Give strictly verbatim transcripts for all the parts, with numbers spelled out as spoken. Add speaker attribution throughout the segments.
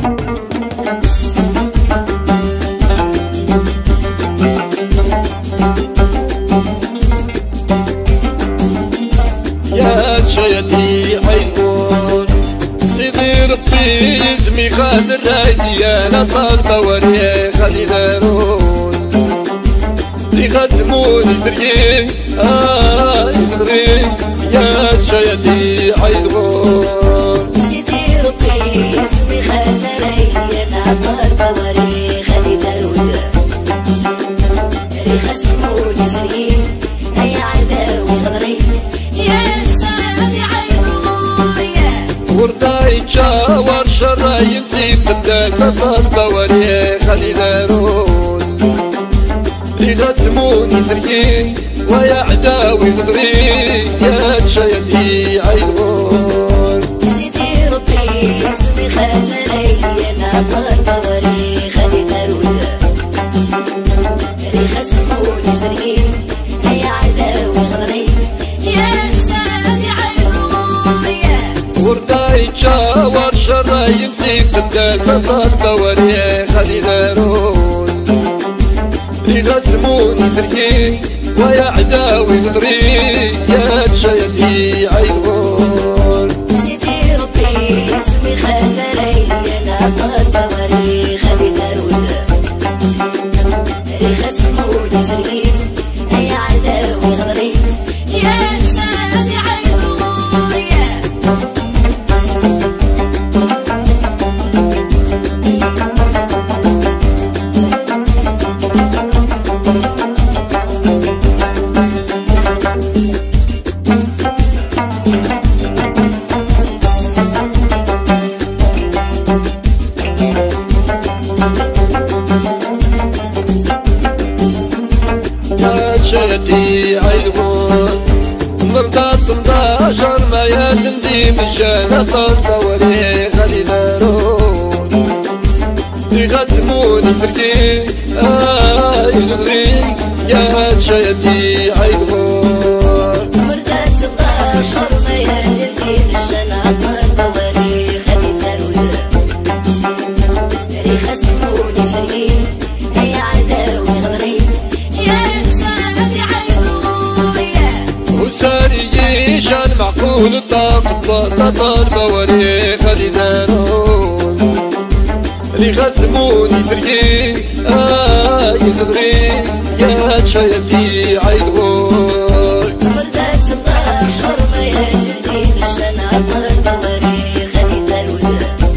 Speaker 1: يا شيدي عيون سيدي ربي يزمي خاد الرايدي انا طالبه وريه خلي غيرون اللي غزموني زريين اه يغرين يا شيدي عيون
Speaker 2: سيدي ربي يزمي خاد الرايدي انا طالبه وريه خلي غيرون اللي غزموني زريين هيا عداوي غدرين يا شيدي عيون
Speaker 1: ورداي جاور شراي نزيد بدات طالبه وريه خلي غيرون اللي غزموني زرقين ويا عداوي غدرين يا شيدي عيون
Speaker 2: سيدي ربي يزمي خاد الرايدي انا طالبه وريه خلي غيرون اللي غزموني زرقين هيا عداوي غدرين يا شيدي عيون
Speaker 1: ورداي جاور شراي نزيد بدات طالبه وريه خلي غيرون اللي غزموني زرقين ويا عداوي غدرين يا شيدي عيون
Speaker 2: سيدي ربي يزمي خاد الرايدي انا طالبه وريه خلي غيرون اللي غزموني زرقين هيا عداوي غدرين يا شيدي عيون
Speaker 1: شيدي عيون مرضات مداشر ما يدندي مشان طالبه وريه خلي غيرون اللي غزموني زرقين آه يغدرين يا شيدي عيون
Speaker 2: مرضات مداشر ما يدندي مشان طالبه وريه خلي غيرون اللي غزموني زرقين هيا عداوي غدرين يا شيدي عيون
Speaker 1: وساري شان معقول الطاقة طالبه وريه خلي غيرون اللي غزموني زرقين آه يغدرين يا شيدي عيون
Speaker 2: مرضات مداشر ما يدندي مشان طالبه وريه خلي غيرون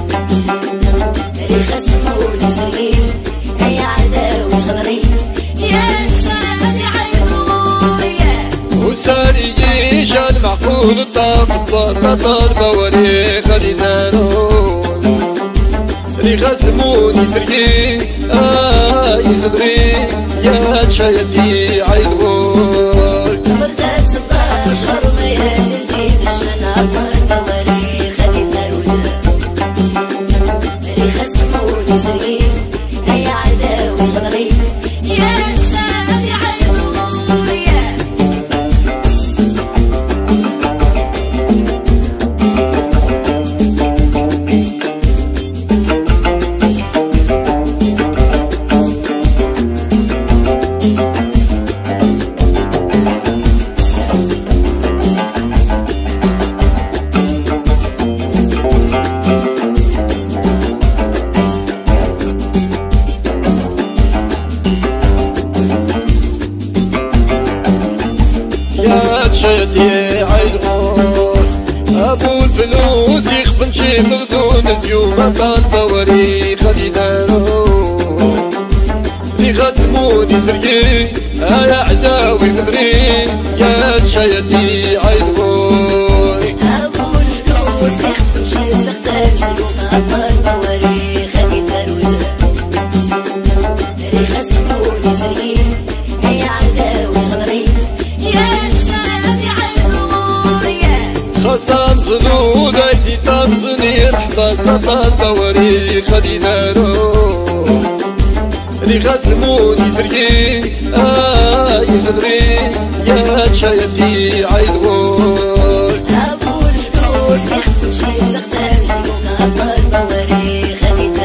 Speaker 2: اللي غزموني زرقين هيا عداوي غدرين يا شيدي عيون
Speaker 1: وساري شان معقول الطاقة طالبه وريه خلي غيرون اللي غزموني زرقين آه يغدرين يا شيدي عيون
Speaker 2: مرضات مداشر ما يدندي مشان طالبه وريه خلي غيرون اللي غزموني زرقين هيا عداوي غدرين يا شيدي عيون
Speaker 1: يا شيدي عيون ابو الفلوس يخفن شي مغدون زيومه طالبه وريه خلي غيرون اللي غزموني زرقين آه يا عداوي غدرين يا شيدي عيون
Speaker 2: ابو الفلوس يخفن شي مغدون زيومه طالبه وريه خلي غيرون اللي غزموني زرقين هيا عداوي غدرين يا شيدي عيون
Speaker 1: خصام زنود ايدي طمزني رحبة طالبه وريه خلي غيرون اللي غزموني زرقين آه يغدرين يا شيدي عيون
Speaker 2: ابو الفلوس يخفن شي مغدون زيومه طالبه وريه خلي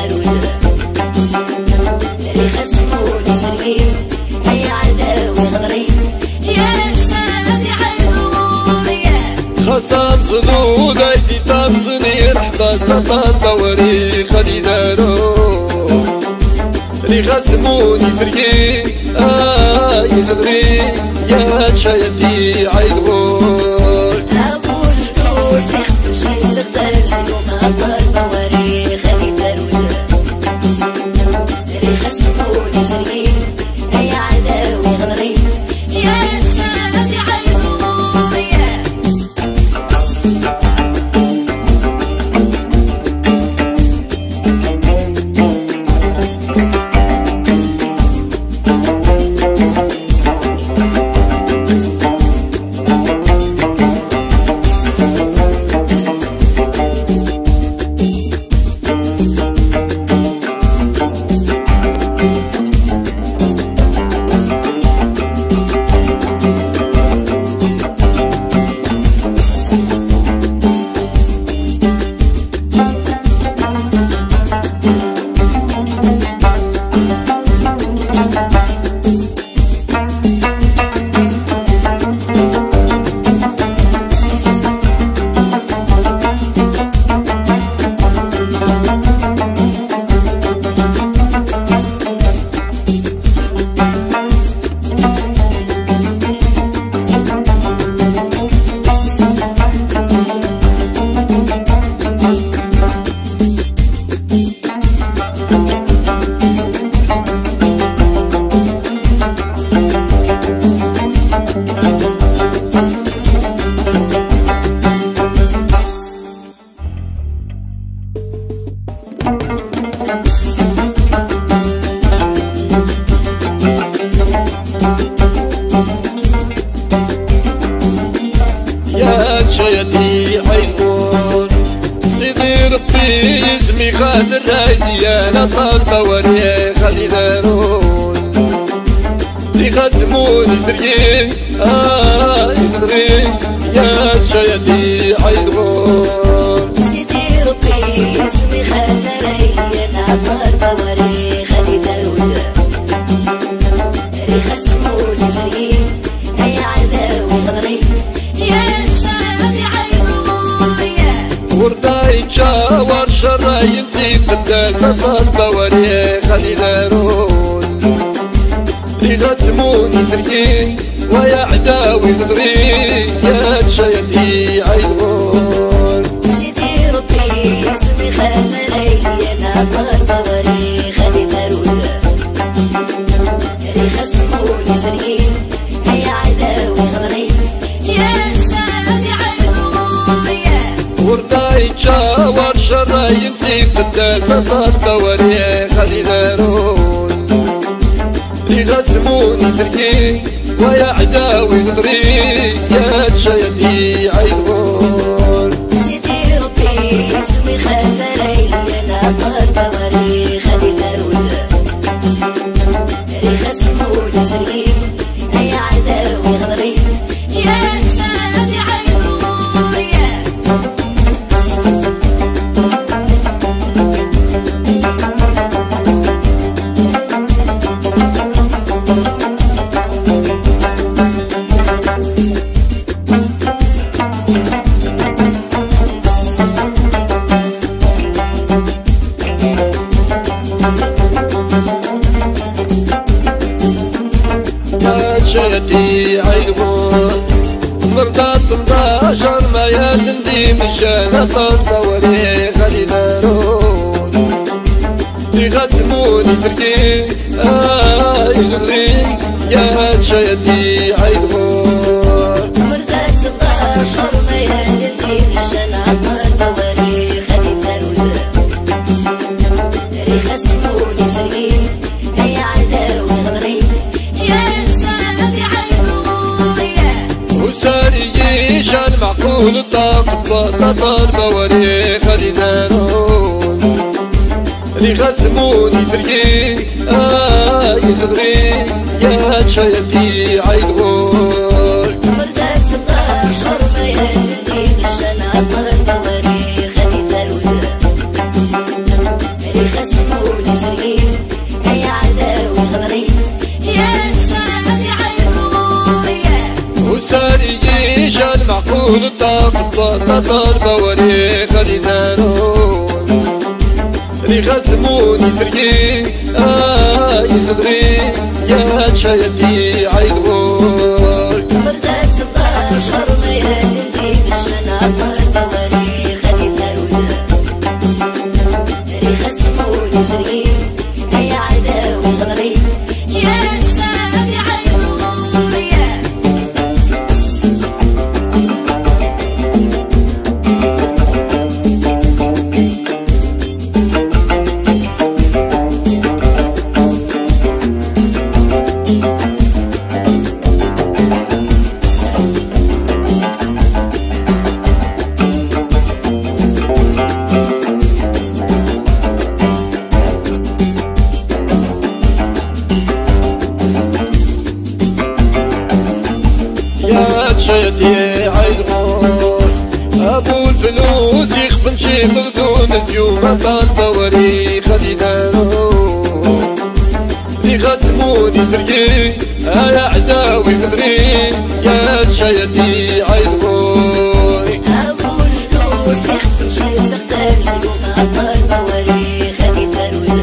Speaker 1: بزطا البوري خلينا روح لي خصموني سرقي آه يغدري يا شايدي عيدغور
Speaker 2: أقول فلوس يخفي شي الغداز يوم أطلع البوري خلينا روح لي خصموني سرقي يا عداوي غدري يا شايدي عيدغور يا
Speaker 1: شايدي عيدغور سيدي ربي يزمي خاطر هايدي انا طالبه وريه خلينا روح لي خصموني سرقي آه يغدري يا شايدي عيدغور
Speaker 2: سيدي ربي يزمي خاطر هايدي انا طالبه وريه خلينا روح لي خصموني سرقي يا عداوي غدري يا شايدي عيدغور يا
Speaker 1: ورداي تشاور شراي نسيت الدازة طالبة وريه خلينا روح لي خصموني سرقي ويا عداوي غدري يا شايدي عيدغور
Speaker 2: سيدي ربي يزمي خاطر هايدي انا طالبه وريه خلينا روح لي خصموني سرقي يا عداوي غدري يا شايدي عيدغور يا
Speaker 1: ورداي تشاور شراي نسيت الدازة طالبة وريه خلينا روح لي خصموني سرقي ويا عداوي غدري يا شايدي عيدغور
Speaker 2: سيدي ربي يزمي خاطر هايدي انا طالبه وريه خلينا روح لي خصموني سرقي يا عداوي غدري يا شايدي عيدغور يا
Speaker 1: شايدي عيدغور مرضات مداشر ما يدندي مشان طالبة وريه خلينا روح لي خصموني سرقي آه يغدري يا شايدي عيدغور
Speaker 2: مرضات مداشر ما يدندي مشان طالبة وريه خلينا روح لي خصموني سرقي يا عداوي غدري يا شايدي عيدغور يا
Speaker 1: وساري شان معقول طاقة طالبة وريه خلينا روح لي خصموني سرقي آه يغدري يا شايدي عيدغور
Speaker 2: مرضات مداشر ما يدندي مشان طالبة وريه خلينا روح لي خصموني سرقي يا عداوي غدري يا شايدي عيدغور يا
Speaker 1: وساري شان معقول طاقة طالبة وريه خلينا روح خصموني سرقي آه يخضري يا شايدي عيدور
Speaker 2: بردت الله شرمي اللي بالشناطر دوري خليت الوزر اللي خصموني سرقي يا عداوي غدري يا شايدي عيدور يا
Speaker 1: شايدي عيدغور ابو الفلوس يخفن شي مغدون زيوم بالبوري خديدانو اللي خصموني سرقي يا عداوي خضري يا شايدي عيدغور
Speaker 2: ابو الفلوس يخفن شي مغدون زيوم بالبوري خديدانو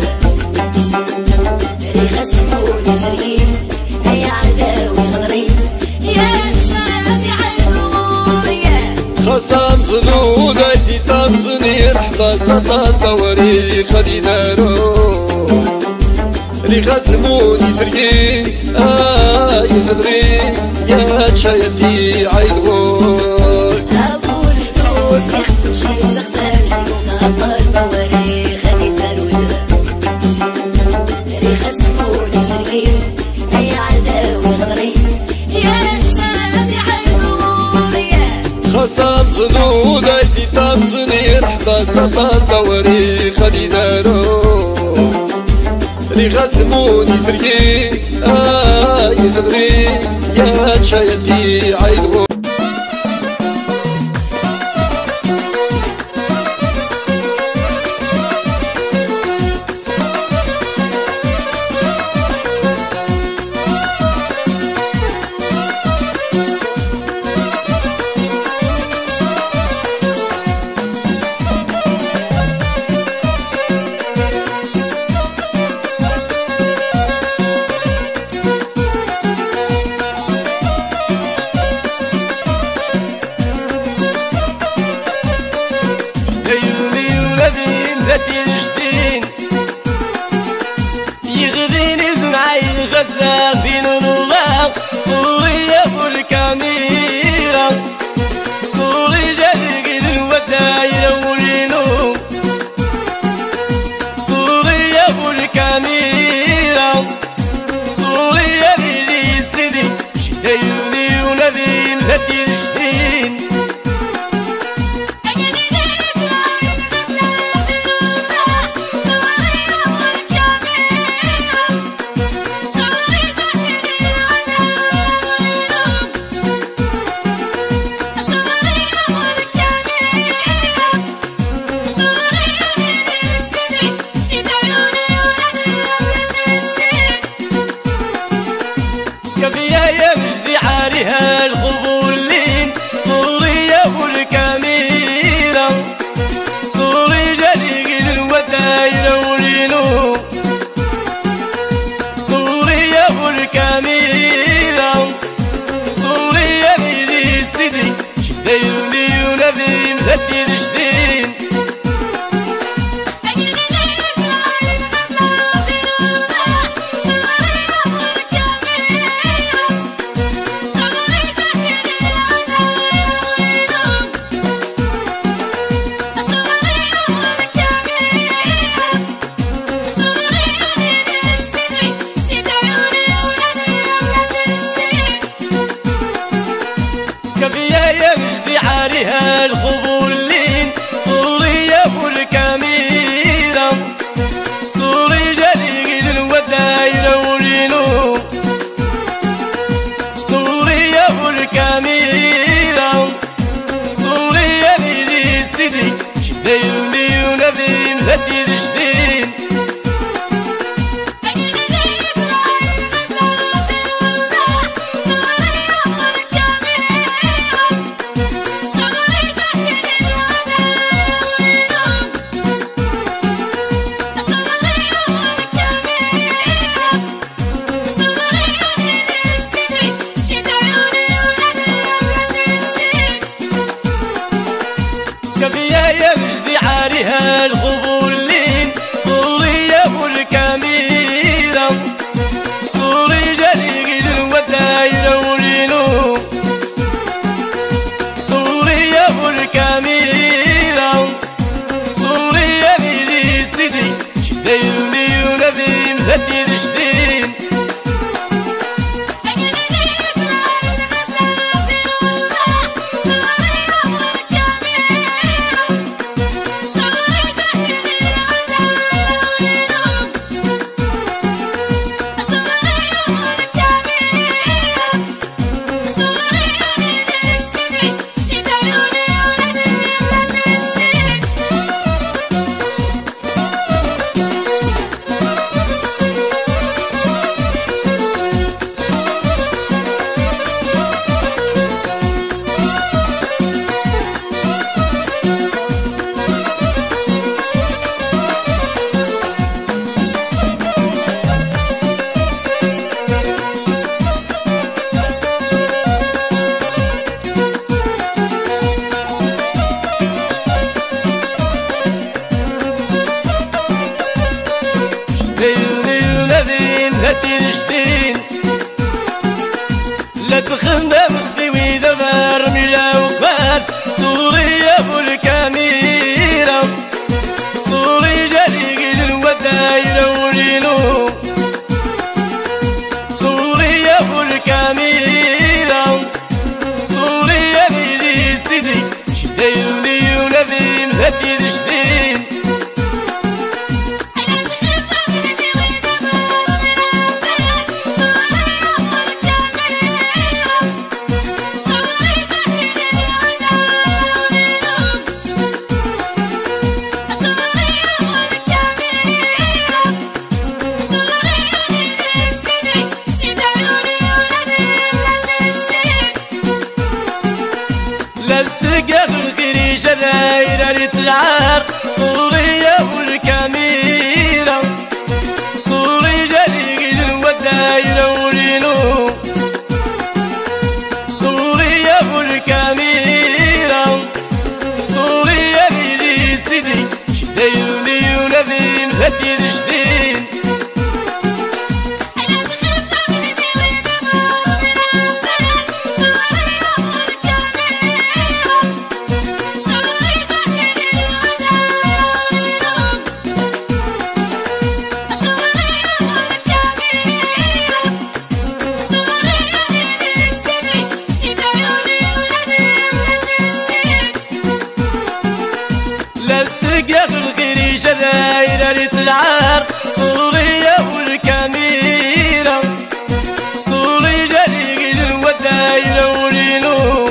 Speaker 2: اللي خصموني سرقي يا عداوي خضري يا
Speaker 1: خصام صنود ايدي تنصني رحبة سطال بوري خديدانو اللي خصموني سرقي آه يخضري يا شايدي عيدغور
Speaker 2: ابو الفلوس يخفن شي مغدون زيوم بالبوري خديدانو اللي خصموني سرقي يا عداوي غدري يا شايدي عيدغور يا
Speaker 1: خصام صنود ايدي تنصني رحبة سطال بوري خديدانو اللي خصموني سرقي آه يخضري يا شايدي عيدغور
Speaker 3: يغذيني زنعي غزال في نورها صوري ابو الكاميرا صوري جرق الوداير ورينو صوري ابو الكاميرا صوري اللي سيدي شديني ونبي الفتي رشدين يا مجدي عاريها الخبولين صوري ابو الكاميرا صوري جريق الوداير ورينو صوري ابو الكاميرا صوري اللي سيدي شديني ونبي مفتي رشدين يا مجدي عاريها الخبولين صوري ابو الكاميرا صوري جريق الوداير ورينو صوري ابو الكاميرا صوري اللي سيدي شديني ونبي مفتي رشدين شديوني ونادين لا تيرشتين لا تخدم خديوي دبر ميلا وقات سوريا بالكاميرة سوري جالي الودايرة ورينو سوريا بالكاميرة سوريا ليلي سيدي شديوني ونادين لا تيرشتين دايرة تلعب سوريا والكاميرة سوري جليل والدايرة ورينو سوريا والكاميرة سوريا ليلي سيدي شديوني ونبين لا تيرشتين دايرة تلعب سوريا والكاميرة سوري جليل والدايرة ورينو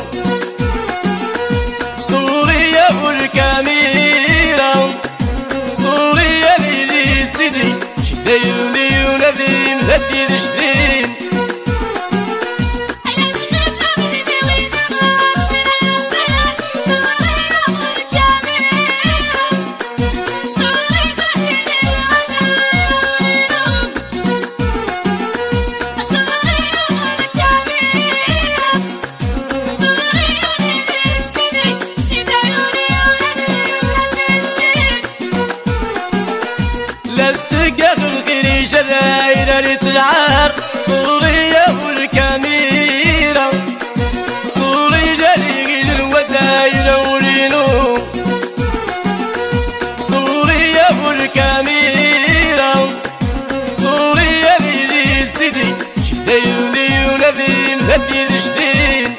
Speaker 3: سوريا والكاميرة سوريا ليلي سيدي شديوني ونادين لا تيرشتين دايرة تلعب سوريا والكاميرة سوري جليل والدايرة ورينو سوريا والكاميرة سوريا ليلي سيدي شديوني ونادين لا تيرشتين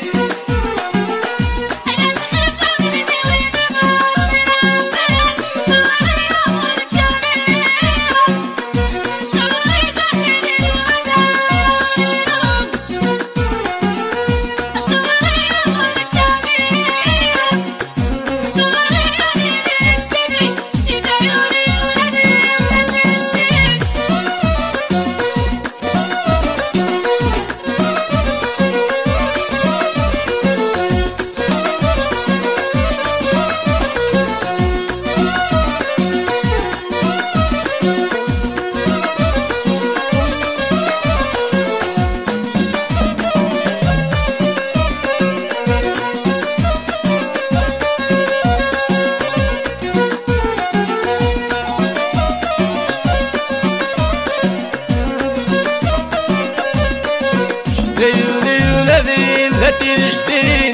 Speaker 3: شديوني ونادين لا تيرشتين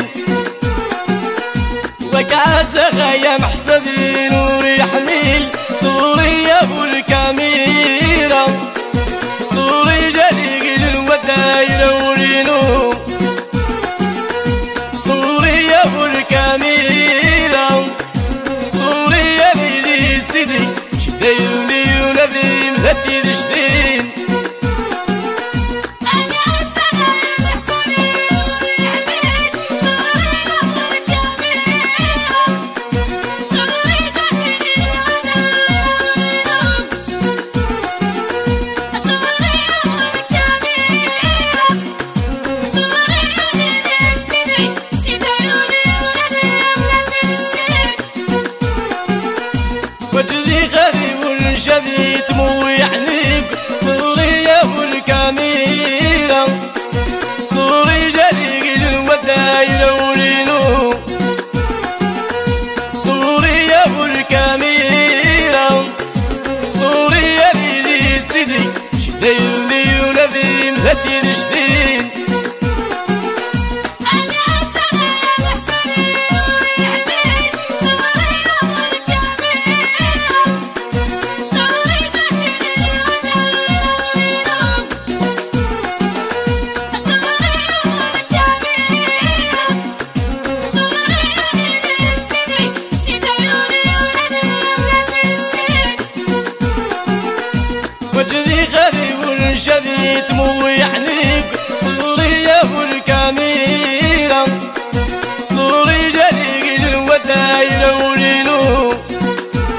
Speaker 3: وكعز غاية محسبين وريح ميل سوريا والكاميرة سوري جليل والدايرة ورينو سوريا والكاميرة سوريا ليلي سيدي شديوني ونادين لا تيرشتين وجدي غريب والشديد مو يعنيك سوريا والكاميرة سوري جليل والدايرة ورينو سوريا والكاميرة سوريا ليلي ديوني ونبي مثل جديد